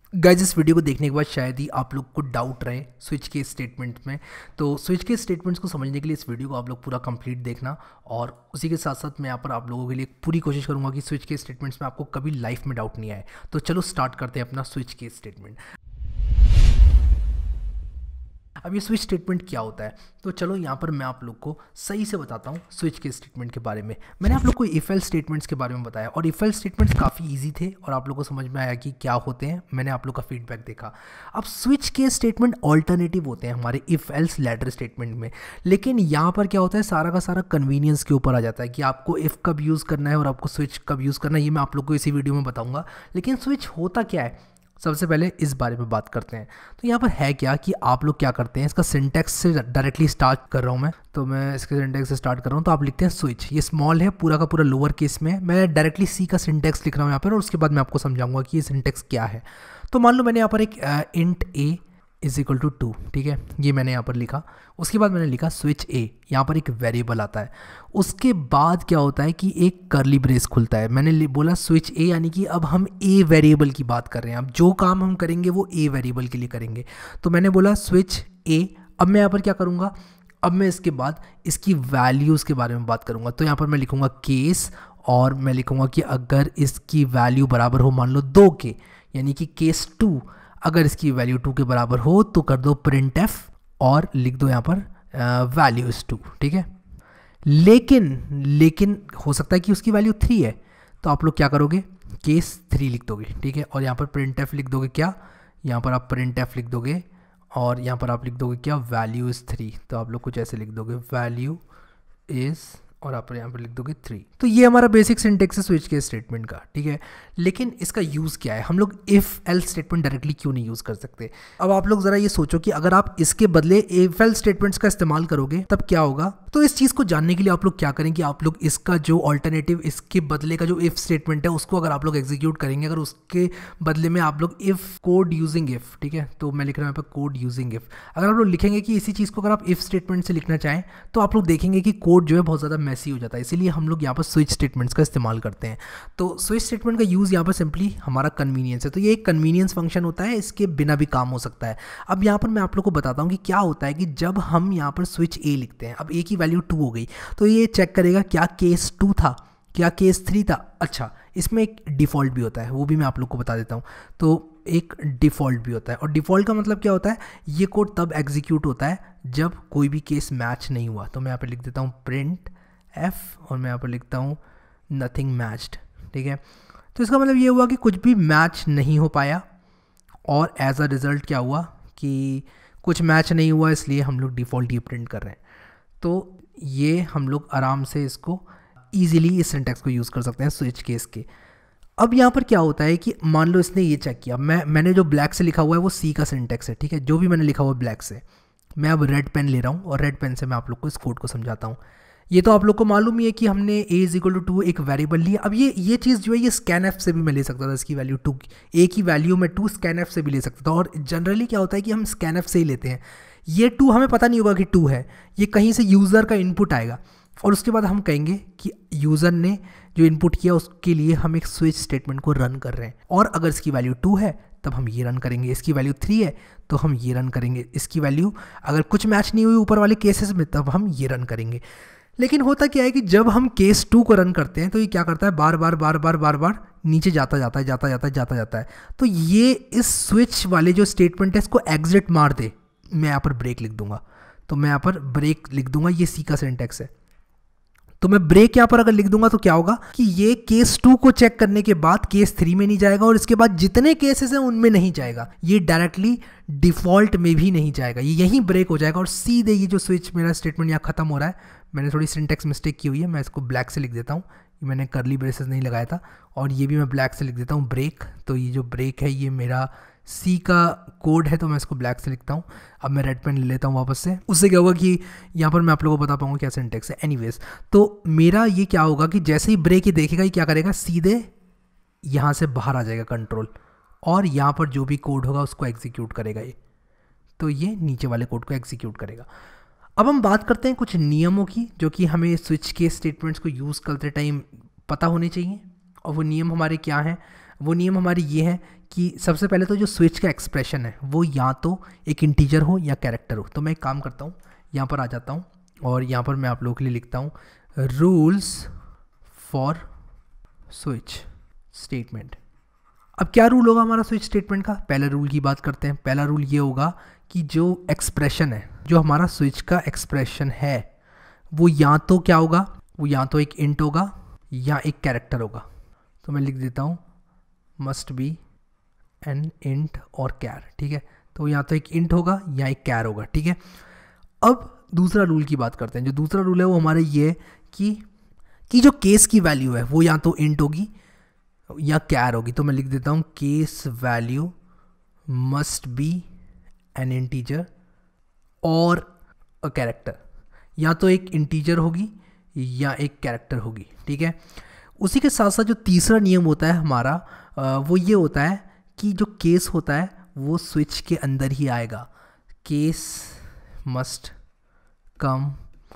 Guys इस video को देखने के बाद शायद ही आप लोग को डाउट रहे स्विच के स्टेटमेंट में। तो स्विच के स्टेटमेंट्स को समझने के लिए इस वीडियो को आप लोग पूरा कंप्लीट देखना, और उसी के साथ साथ मैं यहाँ पर आप लोगों के लिए पूरी कोशिश करूँगा कि स्विच के स्टेटमेंट्स में आपको कभी लाइफ में डाउट नहीं आए। तो चलो स्टार्ट करते हैं अपना स्विच के स्टेटमेंट। अब ये स्विच स्टेटमेंट क्या होता है, तो चलो यहाँ पर मैं आप लोग को सही से बताता हूँ स्विच के स्टेटमेंट के बारे में। मैंने आप लोग को इफ एल्स स्टेटमेंट्स के बारे में बताया, और इफ एल्स स्टेटमेंट्स काफ़ी इजी थे और आप लोग को समझ में आया कि क्या होते हैं। मैंने आप लोग का फीडबैक देखा। अब स्विच के स्टेटमेंट ऑल्टरनेटिव होते हैं हमारे इफ एल्स लैडर स्टेटमेंट में, लेकिन यहाँ पर क्या होता है, सारा का सारा कन्वीनियंस के ऊपर आ जाता है कि आपको इफ़ कब यूज़ करना है और आपको स्विच कब यूज़ करना है। ये मैं आप लोग को इसी वीडियो में बताऊँगा। लेकिन स्विच होता क्या है, सबसे पहले इस बारे में बात करते हैं। तो यहाँ पर है क्या कि आप लोग क्या करते हैं, इसका सिंटैक्स से डायरेक्टली स्टार्ट कर रहा हूँ मैं। तो मैं इसके सिंटैक्स से स्टार्ट कर रहा हूँ। तो आप लिखते हैं स्विच, ये स्मॉल है, पूरा का पूरा लोअर केस में है। मैं डायरेक्टली सी का सिंटैक्स लिख रहा हूँ यहाँ पर, और उसके बाद मैं आपको समझाऊंगा कि ये सिंटैक्स क्या है। तो मान लो मैंने यहाँ पर एक int a is equal to 2, ठीक है, ये मैंने यहाँ पर लिखा। उसके बाद मैंने लिखा स्विच ए, यहाँ पर एक वेरिएबल आता है। उसके बाद क्या होता है कि एक करली ब्रेस खुलता है। मैंने बोला स्विच ए, यानी कि अब हम ए वेरिएबल की बात कर रहे हैं। अब जो काम हम करेंगे वो ए वेरिएबल के लिए करेंगे। तो मैंने बोला स्विच ए। अब मैं यहाँ पर क्या करूँगा, अब मैं इसके बाद इसकी वैल्यूज़ के बारे में बात करूँगा। तो यहाँ पर मैं लिखूँगा केस, और मैं लिखूँगा कि अगर इसकी वैल्यू बराबर हो मान लो 2 के, यानी कि केस 2, अगर इसकी वैल्यू 2 के बराबर हो तो कर दो प्रिंट एफ और लिख दो यहाँ पर वैल्यू इज 2, ठीक है। लेकिन हो सकता है कि उसकी वैल्यू 3 है, तो आप लोग क्या करोगे, केस 3 लिख दोगे, ठीक है। और यहाँ पर प्रिंट एफ लिख दोगे क्या, यहाँ पर आप प्रिंट एफ लिख दोगे, और यहाँ पर आप लिख दोगे क्या, वैल्यू इज़ 3। तो आप लोग कुछ ऐसे लिख दोगे वैल्यू इज़, और आप यहाँ पर लिख दोगे 3। तो ये हमारा बेसिक सिंटेक्स है स्विच के स्टेटमेंट का, ठीक है। लेकिन इसका यूज़ क्या है, हम लोग इफ़ एल्स स्टेटमेंट डायरेक्टली क्यों नहीं यूज़ कर सकते। अब आप लोग ज़रा ये सोचो कि अगर आप इसके बदले इफ एल्स स्टेटमेंट्स का इस्तेमाल करोगे तब क्या होगा। तो इस चीज़ को जानने के लिए आप लोग क्या करें कि आप लोग इसका जो ऑल्टरनेटिव, इसके बदले का जो इफ़ स्टेटमेंट है उसको अगर आप लोग एग्जीक्यूट करेंगे, अगर उसके बदले में आप लोग इफ़ कोड यूजिंग इफ़, ठीक है, तो मैं लिख रहा हूँ यहाँ पर कोड यूजिंग इफ़। अगर आप लोग लिखेंगे कि इसी चीज़ को अगर आप इफ़ स्टेटमेंट से लिखना चाहें तो आप लोग देखेंगे कि कोड जो है बहुत ज़्यादा मैसी हो जाता है। इसीलिए हम लोग यहाँ पर स्विच स्टेटमेंट्स का इस्तेमाल करते हैं। तो स्विच स्टेटमेंट का यूज़ यहाँ पर सिंपली हमारा कन्वीनियंस है। तो ये एक कन्वीनियंस फंक्शन होता है, इसके बिना भी काम हो सकता है। अब यहाँ पर मैं आप लोग को बताता हूँ कि क्या होता है कि जब हम यहाँ पर स्विच ए लिखते हैं, अब ए की वैल्यू 2 हो गई, तो ये चेक करेगा क्या केस 2 था, क्या केस 3 था। अच्छा, इसमें एक डिफ़ॉल्ट भी होता है, वो भी मैं आप लोग को बता देता हूँ। तो एक डिफ़ॉल्ट भी होता है, और डिफ़ॉल्ट का मतलब क्या होता है, ये कोड तब एग्जीक्यूट होता है जब कोई भी केस मैच नहीं हुआ। तो मैं यहाँ पर लिख देता हूँ प्रिंट एफ, और मैं यहाँ पर लिखता हूँ नथिंग मैच्ड, ठीक है। तो इसका मतलब ये हुआ कि कुछ भी मैच नहीं हो पाया, और एज अ रिज़ल्ट क्या हुआ कि कुछ मैच नहीं हुआ, इसलिए हम लोग डिफ़ॉल्ट ही प्रिंट कर रहे हैं। तो ये हम लोग आराम से इसको ईजिली इस सिंटैक्स को यूज़ कर सकते हैं स्विच केस के। अब यहाँ पर क्या होता है कि मान लो इसने ये चेक किया, मैंने जो ब्लैक से लिखा हुआ है वो सी का सिंटैक्स है, ठीक है, जो भी मैंने लिखा हुआ है ब्लैक से। मैं अब रेड पेन ले रहा हूँ, और रेड पेन से मैं आप लोग को इस कोड को समझाता हूँ। ये तो आप लोग को मालूम ही है कि हमने a इज इक्वल टू 2 एक वेरिएबल लिया। अब ये चीज़ जो है ये स्कैन एफ से भी मैं ले सकता था, इसकी वैल्यू 2, a की वैल्यू मैं 2 स्कैन एफ से भी ले सकता था। और जनरली क्या होता है कि हम स्कैन एफ से ही लेते हैं। ये 2 हमें पता नहीं होगा कि 2 है, ये कहीं से यूज़र का इनपुट आएगा, और उसके बाद हम कहेंगे कि यूज़र ने जो इनपुट किया उसके लिए हम एक स्विच स्टेटमेंट को रन कर रहे हैं। और अगर इसकी वैल्यू 2 है तब हम ये रन करेंगे, इसकी वैल्यू 3 है तो हम ये रन करेंगे, इसकी वैल्यू अगर कुछ मैच नहीं हुई ऊपर वाले केसेस में तब हम ये रन करेंगे। लेकिन होता क्या है कि जब हम केस 2 को रन करते हैं तो ये क्या करता है, बार बार नीचे जाता है। तो ये इस स्विच वाले जो स्टेटमेंट है इसको एग्जिट मार दे। मैं यहाँ पर ब्रेक लिख दूंगा, तो मैं यहाँ पर ब्रेक लिख दूंगा, ये सी का सिंटैक्स है। तो मैं ब्रेक यहाँ पर अगर लिख दूंगा तो क्या होगा कि ये केस 2 को चेक करने के बाद केस 3 में नहीं जाएगा, और इसके बाद जितने केसेस हैं उनमें नहीं जाएगा, ये डायरेक्टली डिफ़ॉल्ट में भी नहीं जाएगा, ये यहीं ब्रेक हो जाएगा, और सीधे ये जो स्विच मेरा स्टेटमेंट यहाँ खत्म हो रहा है। मैंने थोड़ी सिंटेक्स मिस्टेक की हुई है, मैं इसको ब्लैक से लिख देता हूँ, मैंने करली ब्रेसेस नहीं लगाया था, और ये भी मैं ब्लैक से लिख देता हूँ ब्रेक। तो ये जो ब्रेक है ये मेरा सी का कोड है, तो मैं इसको ब्लैक से लिखता हूँ। अब मैं रेड पेन ले लेता हूँ वापस से, उससे क्या होगा कि यहाँ पर मैं आप लोगों को बता पाऊँगा क्या सिंटेक्स है। एनीवेज, तो मेरा ये क्या होगा कि जैसे ही ब्रेक ये देखेगा ये क्या करेगा, सीधे यहाँ से बाहर आ जाएगा कंट्रोल, और यहाँ पर जो भी कोड होगा उसको एग्जीक्यूट करेगा ये। तो ये नीचे वाले कोड को एग्जीक्यूट करेगा। अब हम बात करते हैं कुछ नियमों की जो कि हमें स्विच के स्टेटमेंट्स को यूज़ करते टाइम पता होने चाहिए, और वो नियम हमारे क्या हैं। वो नियम हमारे ये हैं कि सबसे पहले तो जो स्विच का एक्सप्रेशन है वो या तो एक इंटीजर हो या कैरेक्टर हो। तो मैं एक काम करता हूँ, यहाँ पर आ जाता हूँ और यहाँ पर मैं आप लोगों के लिए लिखता हूँ रूल्स फॉर स्विच स्टेटमेंट। अब क्या रूल होगा हमारा स्विच स्टेटमेंट का? पहले रूल की बात करते हैं। पहला रूल ये होगा कि जो एक्सप्रेशन है, जो हमारा स्विच का एक्सप्रेशन है, वो या तो क्या होगा, वो या तो एक इंट होगा या एक कैरेक्टर होगा। तो मैं लिख देता हूँ मस्ट बी एन इंट और कैर, ठीक है। तो या तो एक इंट होगा या एक कैर होगा, ठीक है। अब दूसरा रूल की बात करते हैं। जो दूसरा रूल है वो हमारा ये है कि जो केस की वैल्यू है वो या तो इंट होगी या कैर होगी। तो मैं लिख देता हूँ case value must be an integer और अ कैरेक्टर। या तो एक इंटीजर होगी या एक कैरेक्टर होगी, ठीक है। उसी के साथ साथ जो तीसरा नियम होता है हमारा वो ये होता है कि जो केस होता है वो स्विच के अंदर ही आएगा। Case must come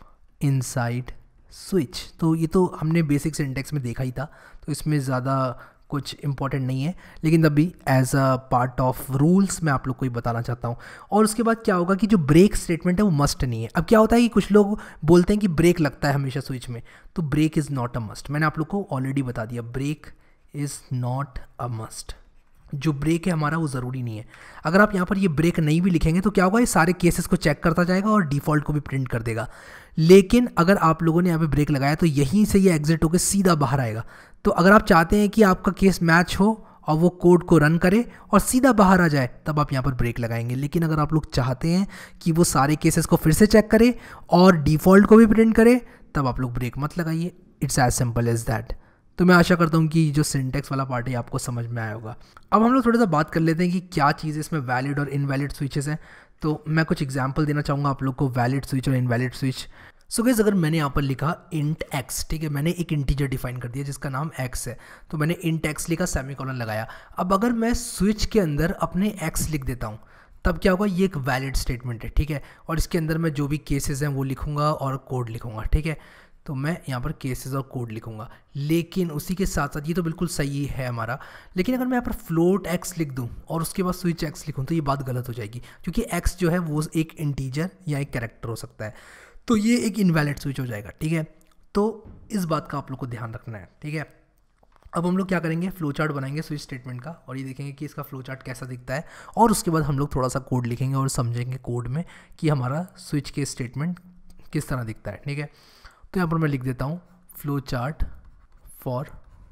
inside switch. तो ये तो हमने बेसिक सिंटेक्स में देखा ही था, तो इसमें ज़्यादा कुछ इंपॉर्टेंट नहीं है, लेकिन तभी as a part of rules मैं आप लोग को ही बताना चाहता हूँ। और उसके बाद क्या होगा कि जो ब्रेक स्टेटमेंट है वो मस्ट नहीं है। अब क्या होता है कि कुछ लोग बोलते हैं कि ब्रेक लगता है हमेशा स्विच में, तो break is not a must. मैंने आप लोग को ऑलरेडी बता दिया, break is not a must. जो ब्रेक है हमारा वो ज़रूरी नहीं है। अगर आप यहाँ पर ये ब्रेक नहीं भी लिखेंगे तो क्या होगा, ये सारे केसेस को चेक करता जाएगा और डिफ़ॉल्ट को भी प्रिंट कर देगा। लेकिन अगर आप लोगों ने यहाँ पे ब्रेक लगाया तो यहीं से ये एग्जिट होकर सीधा बाहर आएगा। तो अगर आप चाहते हैं कि आपका केस मैच हो और वो कोड को रन करे और सीधा बाहर आ जाए, तब आप यहाँ पर ब्रेक लगाएंगे। लेकिन अगर आप लोग चाहते हैं कि वो सारे केसेस को फिर से चेक करे और डिफ़ॉल्ट को भी प्रिंट करे, तब आप लोग ब्रेक मत लगाइए। It's as simple as that. तो मैं आशा करता हूँ कि जो सिंटेक्स वाला पार्ट है आपको समझ में आया होगा। अब हम लोग थोड़ा सा बात कर लेते हैं कि क्या चीज़ इसमें वैलिड और इनवैलिड स्विचेस हैं। तो मैं कुछ एग्जांपल देना चाहूँगा आप लोग को, वैलिड स्विच और इनवैलिड स्विच। सो गाइस, अगर मैंने यहाँ पर लिखा इंट एक्स, ठीक है, मैंने एक इंटीजर डिफाइन कर दिया जिसका नाम एक्स है, तो मैंने इंट एक्स लिखा, सेमीकोलन लगाया। अब अगर मैं स्विच के अंदर अपने एक्स लिख देता हूँ तब क्या होगा, ये एक वैलिड स्टेटमेंट है, ठीक है। और इसके अंदर मैं जो भी केसेस हैं वो लिखूँगा और कोड लिखूँगा, ठीक है। तो मैं यहाँ पर केसेस और कोड लिखूँगा। लेकिन उसी के साथ साथ ये तो बिल्कुल सही है हमारा, लेकिन अगर मैं यहाँ पर फ्लोट एक्स लिख दूँ और उसके बाद स्विच एक्स लिखूँ तो ये बात गलत हो जाएगी, क्योंकि एक्स जो है वो एक इंटीजर या एक कैरेक्टर हो सकता है, तो ये एक इनवैलिड स्विच हो जाएगा, ठीक है। तो इस बात का आप लोग को ध्यान रखना है, ठीक है। अब हम लोग क्या करेंगे, फ्लो चार्ट बनाएंगे स्विच स्टेटमेंट का और ये देखेंगे कि इसका फ्लो चार्ट कैसा दिखता है, और उसके बाद हम लोग थोड़ा सा कोड लिखेंगे और समझेंगे कोड में कि हमारा स्विच के स्टेटमेंट किस तरह दिखता है, ठीक है। तो यहाँ पर मैं लिख देता हूँ फ्लो चार्ट फॉर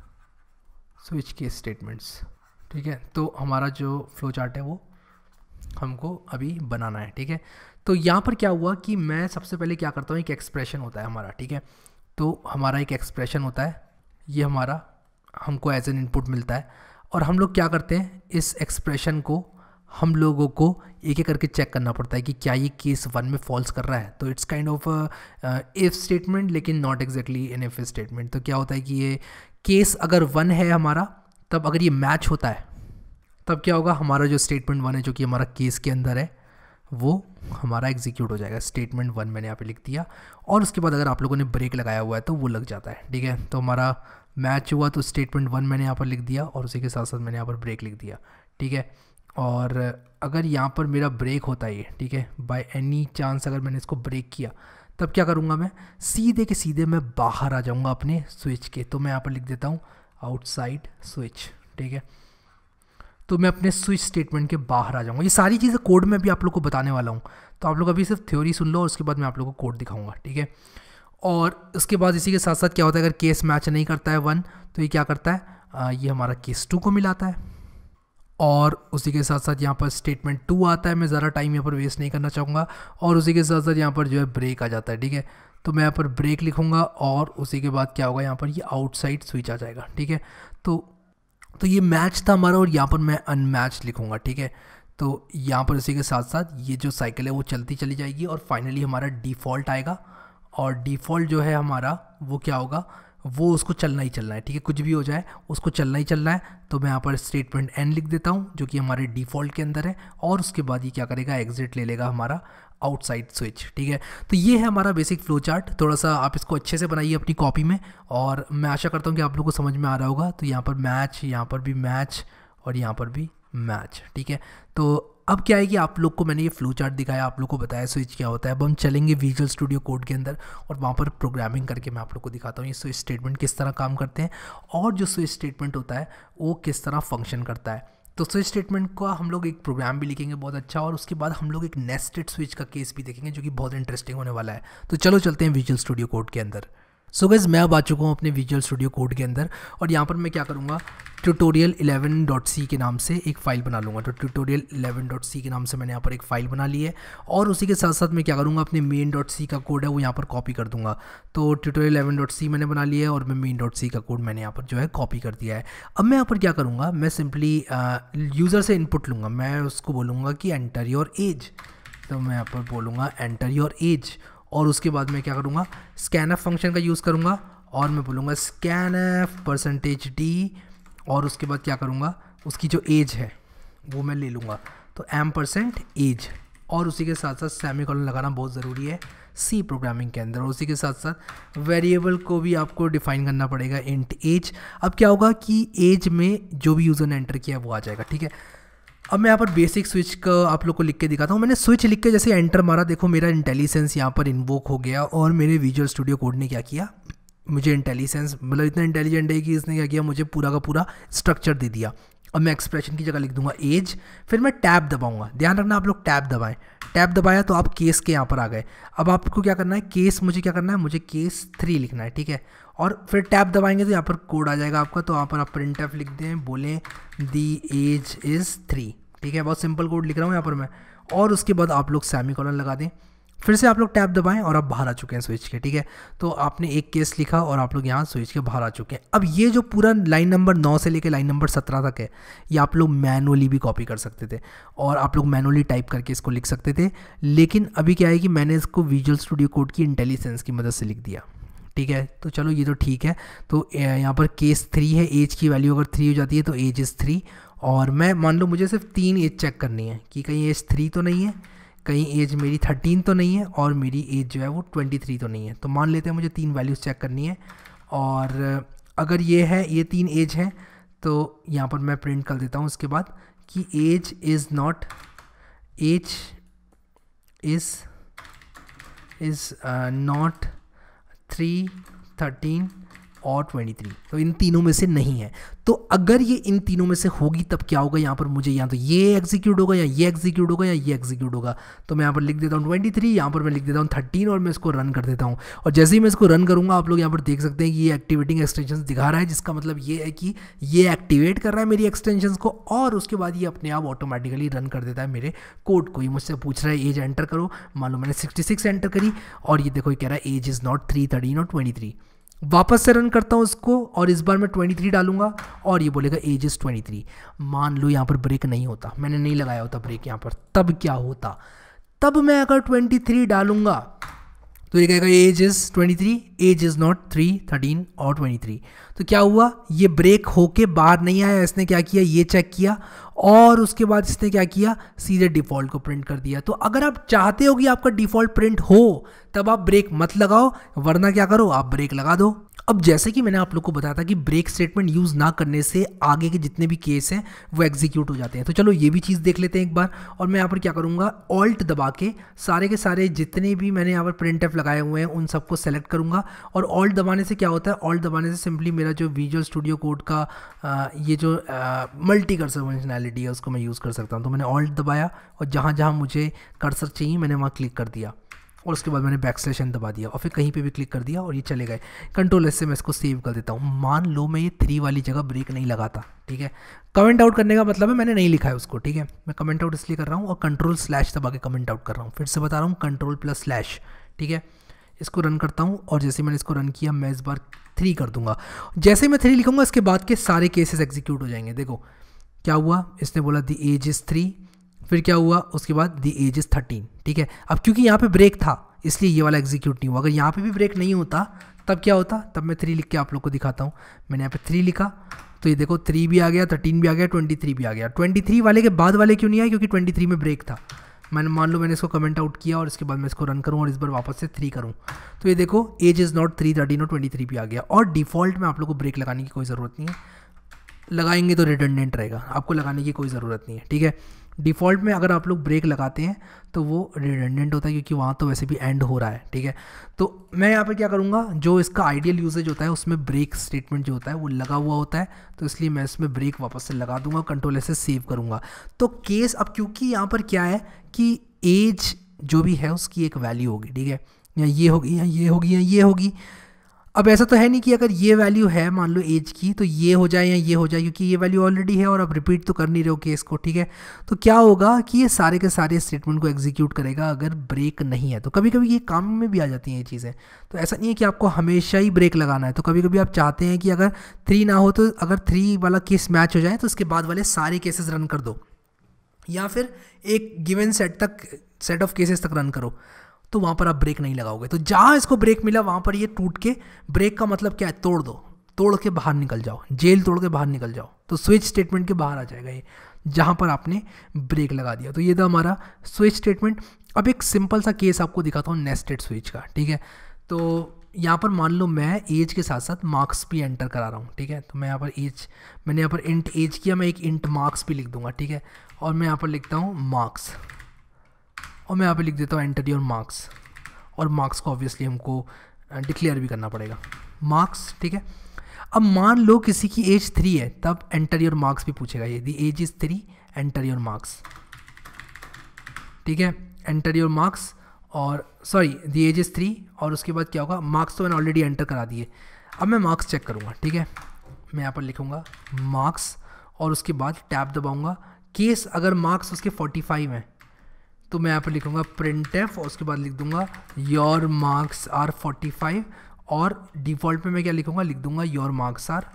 स्विच के स्टेटमेंट्स, ठीक है। तो हमारा जो फ्लो चार्ट है वो हमको अभी बनाना है, ठीक है। तो यहाँ पर क्या हुआ कि मैं सबसे पहले क्या करता हूँ, एक एक्सप्रेशन होता है हमारा, ठीक है। तो हमारा एक एक्सप्रेशन होता है, ये हमारा हमको एज एन इनपुट मिलता है, और हम लोग क्या करते हैं, इस एक्सप्रेशन को हम लोगों को एक एक करके चेक करना पड़ता है कि क्या ये केस 1 में फॉल्स कर रहा है। तो it's kind of if statement, लेकिन not exactly an if statement. तो क्या होता है कि ये केस अगर 1 है हमारा, तब अगर ये मैच होता है तब क्या होगा, हमारा जो स्टेटमेंट 1 है जो कि हमारा केस के अंदर है वो हमारा एग्जीक्यूट हो जाएगा। स्टेटमेंट 1 मैंने यहाँ पे लिख दिया, और उसके बाद अगर आप लोगों ने ब्रेक लगाया हुआ है तो वो लग जाता है, ठीक है। तो हमारा मैच हुआ तो स्टेटमेंट 1 मैंने यहाँ पर लिख दिया और उसी के साथ साथ मैंने यहाँ पर ब्रेक लिख दिया, ठीक है। और अगर यहाँ पर मेरा ब्रेक होता है, ठीक है, बाय एनी चांस अगर मैंने इसको ब्रेक किया, तब क्या करूँगा, मैं सीधे के सीधे मैं बाहर आ जाऊँगा अपने स्विच के। तो मैं यहाँ पर लिख देता हूँ आउटसाइड स्विच, ठीक है। तो मैं अपने स्विच स्टेटमेंट के बाहर आ जाऊँगा। ये सारी चीज़ें कोड में भी आप लोग को बताने वाला हूँ, तो आप लोग अभी सिर्फ थ्योरी सुन लो और उसके बाद मैं आप लोग को कोड दिखाऊंगा, ठीक है। और उसके बाद इसी के साथ साथ क्या होता है, अगर केस मैच नहीं करता है 1, तो ये क्या करता है, ये हमारा केस 2 को मिलाता है। और उसी के साथ साथ यहाँ पर स्टेटमेंट 2 आता है, मैं ज़रा टाइम यहाँ पर वेस्ट नहीं करना चाहूँगा। और उसी के साथ साथ यहाँ पर जो है ब्रेक आ जाता है, ठीक है। तो मैं यहाँ पर ब्रेक लिखूँगा और उसी के बाद क्या होगा, यहाँ पर ये आउटसाइड स्विच आ जाएगा, ठीक है। तो ये मैच था हमारा, और यहाँ पर मैं अनमैच लिखूँगा, ठीक है। तो यहाँ पर इसी के साथ साथ ये जो साइकिल है वो चलती चली जाएगी और फाइनली हमारा डिफ़ॉल्ट आएगा, और डिफ़ॉल्ट जो है हमारा वो क्या होगा, वो उसको चलना ही चलना है, ठीक है, कुछ भी हो जाए उसको चलना ही चलना है। तो मैं यहाँ पर स्टेटमेंट एन लिख देता हूँ जो कि हमारे डिफ़ॉल्ट के अंदर है, और उसके बाद ये क्या करेगा, एग्जिट ले लेगा हमारा आउटसाइड स्विच, ठीक है। तो ये है हमारा बेसिक फ्लो चार्ट। थोड़ा सा आप इसको अच्छे से बनाइए अपनी कॉपी में, और मैं आशा करता हूँ कि आप लोगों को समझ में आ रहा होगा। तो यहाँ पर मैच, यहाँ पर भी मैच, और यहाँ पर भी मैच, ठीक है। तो अब क्या है कि आप लोग को मैंने ये फ्लो चार्ट दिखाया, आप लोग को बताया स्विच क्या होता है। अब हम चलेंगे विजुअल स्टूडियो कोड के अंदर, और वहाँ पर प्रोग्रामिंग करके मैं आप लोग को दिखाता हूँ ये स्विच स्टेटमेंट किस तरह काम करते हैं, और जो स्विच स्टेटमेंट होता है वो किस तरह फंक्शन करता है। तो स्विच स्टेटमेंट का हम लोग एक प्रोग्राम भी लिखेंगे बहुत अच्छा, और उसके बाद हम लोग एक नेस्टेड स्विच का केस भी देखेंगे जो कि बहुत इंटरेस्टिंग होने वाला है। तो चलो चलते हैं विजुअल स्टूडियो कोड के अंदर। सो गाइस, मैं अब आ चुका हूँ अपने विजुअल स्टूडियो कोड के अंदर, और यहाँ पर मैं क्या करूँगा, tutorial11.c के नाम से एक फ़ाइल बना लूँगा। तो tutorial11.c के नाम से मैंने यहाँ पर एक फ़ाइल बना ली है, और उसी के साथ साथ मैं क्या करूँगा, अपने main.c का कोड है वो यहाँ पर कॉपी कर दूँगा। तो tutorial11.c मैंने बना लिया है, और मैं main.c का कोड मैंने यहाँ पर जो है कॉपी कर दिया है। अब मैं यहाँ पर क्या करूँगा, मैं सिंपली यूज़र से इनपुट लूँगा, मैं उसको बोलूँगा कि एंटर योर एज। तो मैं यहाँ पर बोलूँगा एंटर योर एज, और उसके बाद मैं क्या करूँगा, स्कैनफ फंक्शन का यूज़ करूँगा, और मैं बोलूँगा स्कैनफ %d, और उसके बाद क्या करूँगा, उसकी जो एज है वो मैं ले लूँगा, तो %age, और उसी के साथ साथ सेमीकोलन लगाना बहुत ज़रूरी है सी प्रोग्रामिंग के अंदर। और उसी के साथ साथ वेरिएबल को भी आपको डिफाइन करना पड़ेगा, इंट एज। अब क्या होगा कि एज में जो भी यूज़र ने एंटर किया वो आ जाएगा, ठीक है। अब मैं यहाँ पर बेसिक स्विच का आप लोग को लिख के दिखाता हूँ। मैंने स्विच लिख के जैसे एंटर मारा, देखो मेरा इंटेलिजेंस यहाँ पर इन्वोक हो गया, और मेरे विजुअल स्टूडियो कोड ने क्या किया, मुझे इंटेलिजेंस मतलब इतना इंटेलिजेंट है कि इसने क्या किया, मुझे पूरा का पूरा स्ट्रक्चर दे दिया। अब मैं एक्सप्रेशन की जगह लिख दूंगा एज, फिर मैं टैब दबाऊंगा। ध्यान रखना आप लोग टैब दबाएं, टैब दबाया तो आप केस के यहाँ पर आ गए। अब आपको क्या करना है, केस मुझे क्या करना है, मुझे केस 3 लिखना है, ठीक है। और फिर टैब दबाएंगे तो यहाँ पर कोड आ जाएगा आपका। तो यहाँ पर आप printf लिख दें, बोलें दी एज इज़ 3, ठीक है। बहुत सिंपल कोड लिख रहा हूँ यहाँ पर मैं, और उसके बाद आप लोग सेमीकोलन लगा दें, फिर से आप लोग टैब दबाएं, और आप बाहर आ चुके हैं स्विच के, ठीक है। तो आपने एक केस लिखा और आप लोग यहाँ स्विच के बाहर आ चुके हैं। अब ये जो पूरा लाइन नंबर 9 से लेकर लाइन नंबर 17 तक है, ये आप लोग मैनुअली भी कॉपी कर सकते थे, और आप लोग मैनुअली टाइप करके इसको लिख सकते थे। लेकिन अभी क्या है कि मैंने इसको विजुअल स्टूडियो कोड की इंटेलिजेंस की मदद से लिख दिया, ठीक है। तो चलो ये तो ठीक है। तो यहाँ पर केस 3 है, एज की वैल्यू अगर 3 हो जाती है तो एज इज़ 3, और मैं मान लो मुझे सिर्फ 3 एज चेक करनी है कि कहीं एज 3 तो नहीं है, कहीं एज मेरी 13 तो नहीं है, और मेरी एज जो है वो 23 तो नहीं है। तो मान लेते हैं मुझे 3 वैल्यूज़ चेक करनी है, और अगर ये है, ये 3 एज हैं, तो यहाँ पर मैं प्रिंट कर देता हूँ उसके बाद कि एज इज़ नॉट नॉट 3, 13 और 23, तो इन तीनों में से नहीं है। तो अगर ये इन तीनों में से होगी तब क्या होगा, यहाँ पर मुझे या तो ये एग्जीक्यूट होगा, या ये एग्जीक्यूट होगा, या ये एग्जीक्यूट होगा। तो मैं यहाँ पर लिख देता हूँ 23, यहाँ पर मैं लिख देता हूँ 13, और मैं इसको रन कर देता हूँ। और जैसे ही मैं इसको रन करूँगा, आप लोग यहाँ पर देख सकते हैं कि ये एक्टिवेटिंग एक्सटेंशन दिखा रहा है, जिसका मतलब ये है कि ये एक्टिवेट कर रहा है मेरी एक्सटेंशन को, और उसके बाद ये अपने आप ऑटोमेटिकली रन कर देता है मेरे कोड को। ये मुझसे पूछ रहा है एज एंटर करो, मान लो मैंने 66 एंटर करी, और ये देखो ये कह रहा है एज इज़ नॉट 3, 13 और 23। वापस से रन करता हूँ इसको, और इस बार मैं 23 डालूंगा, और ये बोलेगा एज इज़ 23। मान लो यहाँ पर ब्रेक नहीं होता, मैंने नहीं लगाया होता ब्रेक यहाँ पर, तब क्या होता, तब मैं अगर 23 डालूंगा तो ये कहेगा age is 23, age is not 3, 13 और 23। तो क्या हुआ, ये ब्रेक होके बाहर नहीं आया, इसने क्या किया, ये चेक किया, और उसके बाद इसने क्या किया, सीधे डिफ़ॉल्ट को प्रिंट कर दिया। तो अगर आप चाहते हो कि आपका डिफ़ॉल्ट प्रिंट हो, तब आप ब्रेक मत लगाओ, वरना क्या करो, आप ब्रेक लगा दो। अब जैसे कि मैंने आप लोग को बताया था कि ब्रेक स्टेटमेंट यूज़ ना करने से आगे के जितने भी केस हैं वो एग्जीक्यूट हो जाते हैं। तो चलो ये भी चीज़ देख लेते हैं एक बार। और मैं यहाँ पर क्या करूँगा, ऑल्ट दबा के सारे के सारे जितने भी मैंने यहाँ पर प्रिंटफ लगाए हुए हैं उन सबको सेलेक्ट करूँगा। और ऑल्ट दबाने से क्या होता है, ऑल्ट दबाने से सिंपली मेरा जो विजुअल स्टूडियो कोड का ये जो मल्टी कर्सर फंक्शनैलिटी है उसको मैं यूज़ कर सकता हूँ। तो मैंने ऑल्ट दबाया, और जहाँ जहाँ मुझे कर्सर चाहिए मैंने वहाँ क्लिक कर दिया, और उसके बाद मैंने >n दबा दिया, और फिर कहीं पे भी क्लिक कर दिया, और ये चले गए। कंट्रोल S से मैं इसको सेव कर देता हूँ। मान लो मैं ये 3 वाली जगह ब्रेक नहीं लगाता, ठीक है। कमेंट आउट करने का मतलब है मैंने नहीं लिखा है उसको, ठीक है। मैं कमेंट आउट इसलिए कर रहा हूँ, और कंट्रोल/ दबा के कमेंट आउट कर रहा हूँ। फिर से बता रहा हूँ, कंट्रोल+/, ठीक है। इसको रन करता हूँ, और जैसे मैंने इसको रन किया, मैं इस बार 3 कर दूंगा। जैसे मैं 3 लिखूंगा, इसके बाद के सारे केसेस एग्जीक्यूट हो जाएंगे। देखो क्या हुआ, इसने बोला दी एज इज़ 3, फिर क्या हुआ, उसके बाद दी एज इज़ 13, ठीक है। अब क्योंकि यहाँ पे ब्रेक था इसलिए ये वाला एग्जीक्यूट नहीं हुआ। अगर यहाँ पे भी ब्रेक नहीं होता तब क्या होता, तब मैं 3 लिख के आप लोग को दिखाता हूँ। मैंने यहाँ पे 3 लिखा तो ये देखो 3 भी आ गया, 13 भी आ गया, 23 भी आ गया। 23 वाले के बाद वाले क्यों नहीं आए, क्योंकि 23 में ब्रेक था। मैंने मान लो मैंने इसको कमेंट आउट किया और इसके बाद मैं इसको रन करूँ और इस बार वापस से 3 करूँ तो ये देखो एज इज़ नॉट 3, 13 और 23 भी आ गया। और डिफ़ॉल्ट में आप लोग को ब्रेक लगाने की कोई ज़रूरत नहीं है, लगाएंगे तो रिडंडेंट रहेगा, आपको लगाने की कोई ज़रूरत नहीं है, ठीक है। डिफ़ॉल्ट में अगर आप लोग ब्रेक लगाते हैं तो वो रिडंडेंट होता है, क्योंकि वहाँ तो वैसे भी एंड हो रहा है, ठीक है। तो मैं यहाँ पे क्या करूँगा, जो इसका आइडियल यूसेज होता है उसमें ब्रेक स्टेटमेंट जो होता है वो लगा हुआ होता है, तो इसलिए मैं इसमें ब्रेक वापस से लगा दूंगा, कंट्रोल एस से सेव करूँगा। तो केस अब क्योंकि यहाँ पर क्या है कि एज जो भी है उसकी एक वैल्यू होगी, ठीक है, या ये होगी या ये होगी या ये होगी। अब ऐसा तो है नहीं कि अगर ये वैल्यू है मान लो एज की तो ये हो जाए या ये हो जाए, क्योंकि ये वैल्यू ऑलरेडी है और आप रिपीट तो कर नहीं रहे हो केस को, ठीक है। तो क्या होगा कि ये सारे के सारे स्टेटमेंट को एग्जीक्यूट करेगा अगर ब्रेक नहीं है। तो कभी कभी ये काम में भी आ जाती हैं ये चीज़ें, तो ऐसा नहीं है कि आपको हमेशा ही ब्रेक लगाना है। तो कभी कभी आप चाहते हैं कि अगर 3 ना हो तो अगर 3 वाला केस मैच हो जाए तो उसके बाद वाले सारे केसेस रन कर दो, या फिर एक गिवन सेट ऑफ केसेस तक रन करो, तो वहाँ पर आप ब्रेक नहीं लगाओगे। तो जहाँ इसको ब्रेक मिला वहाँ पर ये टूट के, ब्रेक का मतलब क्या है, तोड़ दो, तोड़ के बाहर निकल जाओ, जेल तोड़ के बाहर निकल जाओ, तो स्विच स्टेटमेंट के बाहर आ जाएगा ये, जहाँ पर आपने ब्रेक लगा दिया। तो ये था हमारा स्विच स्टेटमेंट। अब एक सिंपल सा केस आपको दिखाता हूँ नेस्टेड स्विच का, ठीक है। तो यहाँ पर मान लो मैं एज के साथ साथ मार्क्स भी एंटर करा रहा हूँ, ठीक है। तो मैं यहाँ पर एज, मैंने यहाँ पर इंट एज किया, मैं एक इंट मार्क्स भी लिख दूंगा, ठीक है। और मैं यहाँ पर लिखता हूँ मार्क्स, और मैं यहाँ पे लिख देता हूँ एंटर योर मार्क्स, और मार्क्स को ऑब्वियसली हमको डिक्लेयर भी करना पड़ेगा, मार्क्स, ठीक है। अब मान लो किसी की एज 3 है, तब एंटर योर मार्क्स भी पूछेगा, ये the age is 3 enter your marks, ठीक है, एंटर योर मार्क्स, और सॉरी दी एज इज़ 3, और उसके बाद क्या होगा, मार्क्स तो मैंने ऑलरेडी एंटर करा दिए। अब मैं मार्क्स चेक करूँगा, ठीक है। मैं यहाँ पर लिखूँगा मार्क्स और उसके बाद टैब दबाऊँगा। केस अगर मार्क्स उसके 45 हैं तो मैं यहाँ पर लिखूँगा printf और उसके बाद लिख दूँगा योर मार्क्स आर 45, और डिफ़ॉल्ट में मैं क्या लिखूँगा, लिख दूँगा योर मार्क्स आर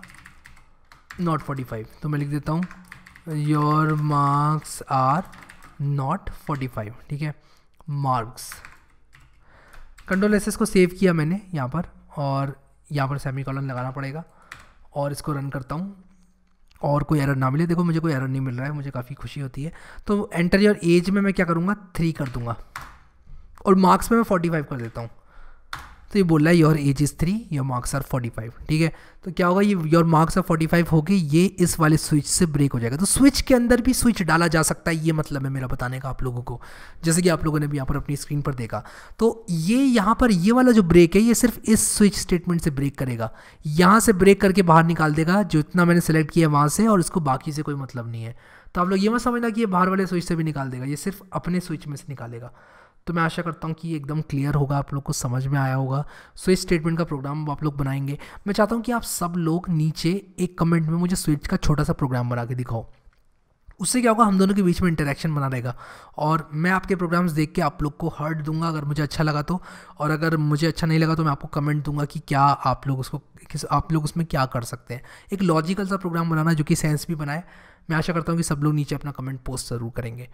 नॉट 45। तो मैं लिख देता हूँ योर मार्क्स आर नॉट 45, ठीक है, मार्क्स। कंट्रोल एस को सेव किया मैंने यहाँ पर, और यहाँ पर सेमीकोलन लगाना पड़ेगा, और इसको रन करता हूँ और कोई एरर ना मिले। देखो मुझे कोई एरर नहीं मिल रहा है, मुझे काफ़ी खुशी होती है। तो एंटर योर एज में मैं क्या करूँगा, 3 कर दूँगा, और मार्क्स में मैं 45 कर देता हूँ। तो ये बोल रहा है your age is 3 your marks are 45, ठीक है। तो क्या होगा, ये योर मार्क्स आर 45 हो गई, ये इस वाले स्विच से ब्रेक हो जाएगा। तो स्विच के अंदर भी स्विच डाला जा सकता है, ये मतलब है मेरा बताने का आप लोगों को, जैसे कि आप लोगों ने भी यहाँ पर अपनी स्क्रीन पर देखा। तो ये यहाँ पर ये वाला जो ब्रेक है ये सिर्फ इस स्विच स्टेटमेंट से ब्रेक करेगा, यहाँ से ब्रेक करके बाहर निकाल देगा जो इतना मैंने सेलेक्ट किया वहाँ से, और इसको बाकी से कोई मतलब नहीं है। तो आप लोग ये मत समझना कि ये बाहर वाले स्विच से भी निकाल देगा, ये सिर्फ अपने स्विच में से निकालेगा। तो मैं आशा करता हूँ कि ये एकदम क्लियर होगा, आप लोग को समझ में आया होगा। स्विच स्टेटमेंट का प्रोग्राम आप लोग बनाएंगे। मैं चाहता हूँ कि आप सब लोग नीचे एक कमेंट में मुझे स्विच का छोटा सा प्रोग्राम बना के दिखाओ। उससे क्या होगा, हम दोनों के बीच में इंटरेक्शन बना रहेगा, और मैं आपके प्रोग्राम्स देख के आप लोग को हर्ट दूंगा अगर मुझे अच्छा लगा तो, और अगर मुझे अच्छा नहीं लगा तो मैं आपको कमेंट दूंगा कि क्या आप लोग उसमें क्या कर सकते हैं। एक लॉजिकल सा प्रोग्राम बनाना जो कि सेंस भी बनाए। मैं आशा करता हूँ कि सब लोग नीचे अपना कमेंट पोस्ट ज़रूर करेंगे।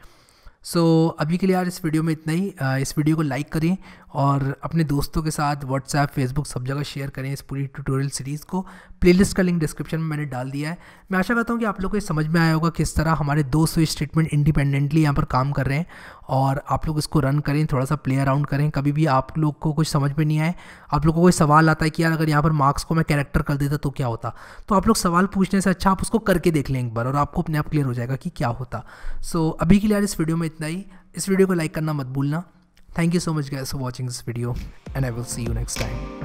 अभी के लिए यार इस वीडियो में इतना ही। इस वीडियो को लाइक करें और अपने दोस्तों के साथ व्हाट्सएप, फेसबुक सब जगह शेयर करें इस पूरी ट्यूटोरियल सीरीज़ को। प्लेलिस्ट का लिंक डिस्क्रिप्शन में मैंने डाल दिया है। मैं आशा करता हूँ कि आप लोगों को समझ में आया होगा किस तरह हमारे 2 स्विच स्टेटमेंट इंडिपेंडेंटली यहाँ पर काम कर रहे हैं, और आप लोग इसको रन करें, थोड़ा सा प्ले अराउंड करें। कभी भी आप लोग को कुछ समझ में नहीं आए, आप लोग को कोई सवाल आता है कि यार अगर यहाँ पर मार्क्स को मैं कैरेक्टर कर देता तो क्या होता, तो आप लोग सवाल पूछने से अच्छा आप उसको करके देख लें एक बार, और आपको अपने आप क्लियर हो जाएगा कि क्या होता। अभी के लिए यार इस वीडियो में इतना ही। इस वीडियो को लाइक करना मत भूलना। Thank you so much guys for watching this video, and I will see you next time.